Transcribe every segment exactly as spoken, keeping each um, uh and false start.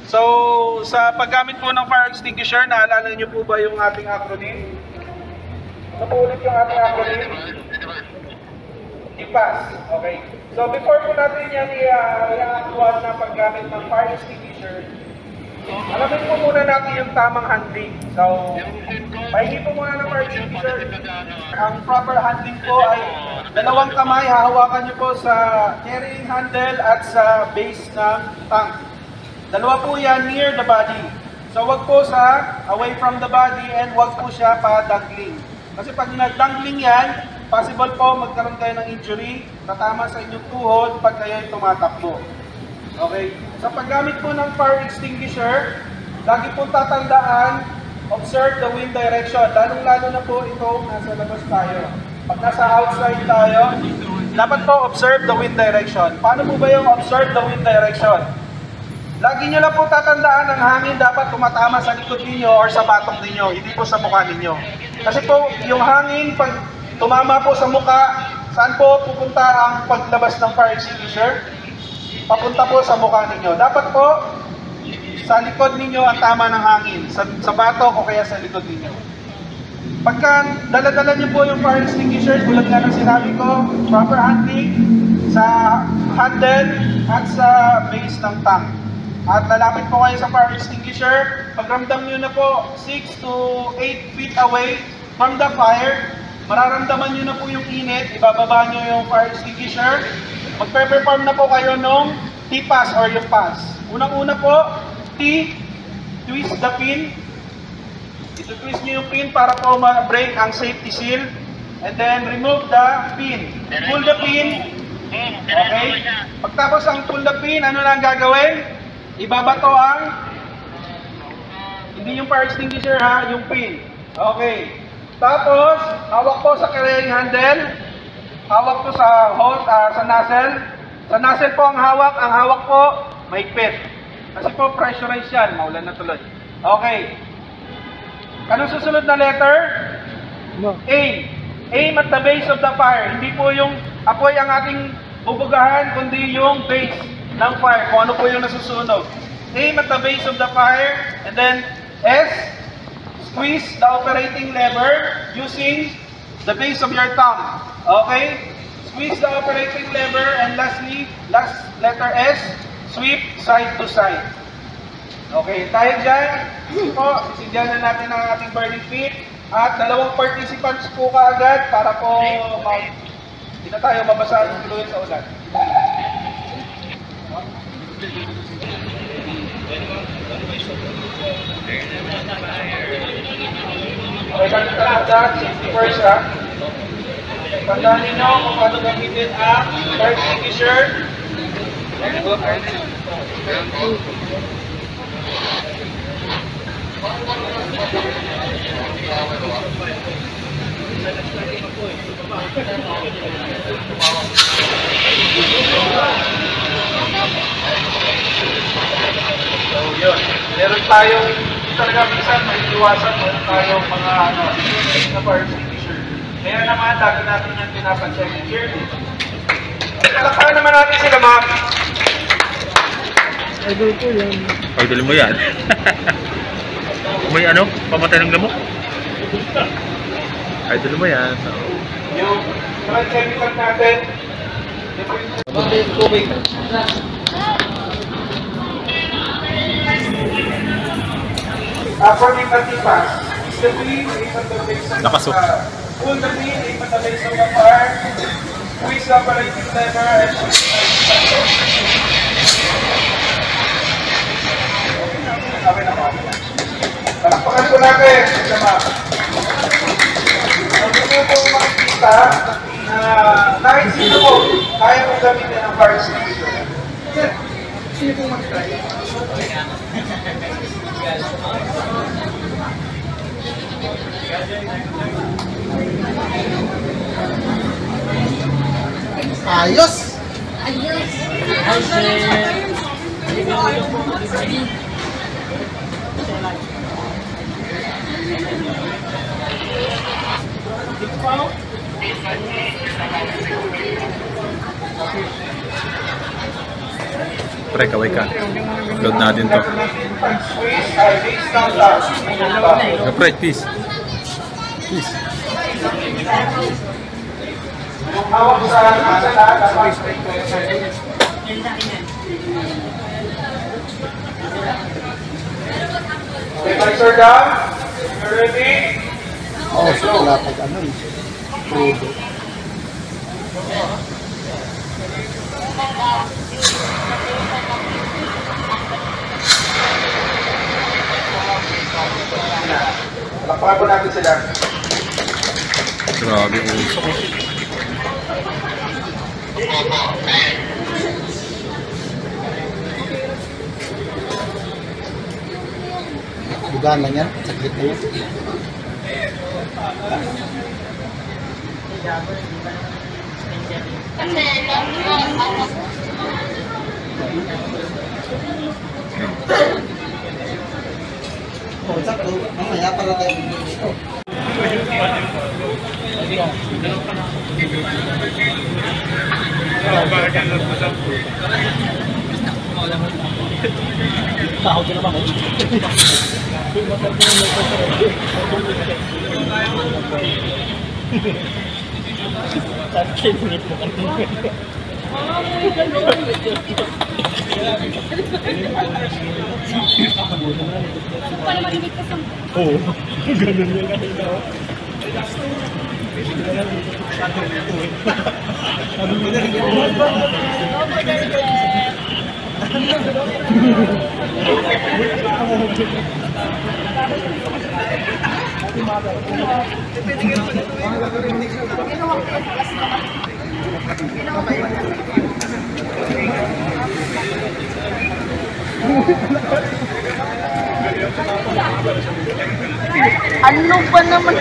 So, sa paggamit po ng fire extinguisher, naalala niyo po ba yung ating acronym? Ano po ulit yung ating acronym? TIPAS. Okay. So, before po natin yan i-actual na paggamit ng fire extinguisher, alamin po muna natin yung tamang handling. So, pahingi po muna ng fire extinguisher. Ang proper handling po ay dalawang kamay, hahawakan niyo po sa carrying handle at sa base ng tank. Dalawa po yan near the body. So, wag po sa away from the body and wag po siya pa-dangling. Kasi pag nag-dangling yan, possible po magkaroon kayo ng injury, tatama sa inyong tuhod pag kayo ay tumatakbo. Okay? Sa paggamit po ng fire extinguisher, lagi po tatandaan, observe the wind direction. Lalong-lalo na po ito nasa labas tayo. Pag nasa outside tayo, dapat po observe the wind direction. Paano po ba yung observe the wind direction? Lagi nyo lang po tatandaan ang hangin dapat tumatama sa likod ninyo or sa batong ninyo, hindi po sa mukha ninyo. Kasi po, yung hangin, pag tumama po sa mukha, saan po pupunta ang paglabas ng fire extinguisher? Papunta po sa mukha ninyo. Dapat po, sa likod ninyo ang tama ng hangin, sa, sa batok o kaya sa likod ninyo. Pagka dala-dala niyo po yung fire extinguisher, tulad nga ng sinabi ko, proper handling sa handle at sa base ng tank. At lalapit po kayo sa fire extinguisher, pagramdam nyo na po six to eight feet away from the fire, mararamdaman nyo na po yung init, ibababa nyo yung fire extinguisher, magpe-perform na po kayo nung T-pass or yung pass. Unang-una po, T, twist the pin. Ito-twist nyo yung pin para po ma-break ang safety seal. And then remove the pin. Pull the pin. Okay? Pagtapos ang pull the pin, ano lang gagawin? Ibabato ang, hindi yung fire extinguisher ha, yung pin. Okay. Tapos, hawak po sa carrying handle. Hawak po sa hose, uh, sa nozzle. Sa nozzle po ang hawak. Ang hawak po, mahigpit. Kasi po, pressurized yan. Maulan na tuloy. Okay. Anong susunod na letter? No. A. Aim at the base of the fire. Hindi po yung apoy ang ating bubugahan, kundi yung base ng fire, kung ano po yung nasusunog. Aim at the base of the fire, and then S, squeeze the operating lever using the base of your thumb. Okay? Squeeze the operating lever, and lastly, last letter S, sweep side to side. Okay, tayo dyan. Po, sisigyan na natin ang ating burning pit. At dalawang participants po kaagad para po mag, hindi na tayo mabasa ng fluid sa ulan. Okay, ganito tanda, safety first ha. Tandaan ninyo kung paano gamitin ang fire extinguisher. So yun, meron tayong talaga minsan may iwasan, meron tayong mga ano, na fire extinguisher. Kaya naman, lagi natin yung pinapansin. Here, kalakpakan naman natin sila, ma'am. Idol ko yan. Idol mo yan. May ano? Pamatay ng lamok? Idol mo yan. So. Yung mga chemical natin. Bakit tubig? After the T-pass, the pin, aim at the base of the fire. Pull the pin, aim at the base of the fire. Squeeze the operating lever and squeeze the fire. Okay na po. Palakpakan po natin. Hindi po po makikita na kahit sino po, kaya po gamitin ang fire extinguisher. Sino po mag-try? Ayos! Ayos! Ayos! Pre, kaway ka. Load natin to. Squeeze, ay, base down lang. Go, pre, peace. Peace. Yung hawak sa masa dapat. Okay, pressure down. You ready? Oo, oh, so wala pag ano eh. Crudo. Lakpakan po natin sila. Grabe, usok. Bugaan lang yan. Saglit na yun. Oh, sakto. Mamaya para tayo dito. Tao ko naman. Oo, ganun yung kanina. Ano ba naman?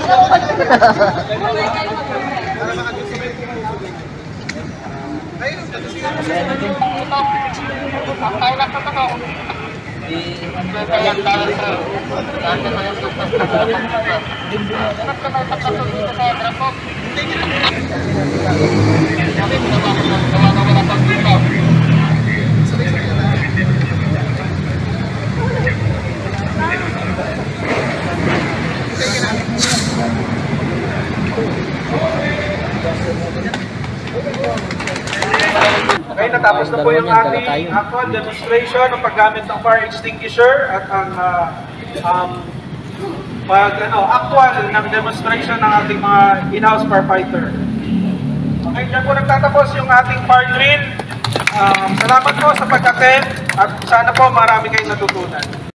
Okay, natapos na po yung ating actual demonstration ng paggamit ng fire extinguisher at ang uh, um, pag ano, actual ng demonstration ng ating mga in-house firefighter. Okay, dyan po nagtatapos yung ating fire drill. Um, salamat po sa pag-attend at sana po marami kayong natutunan.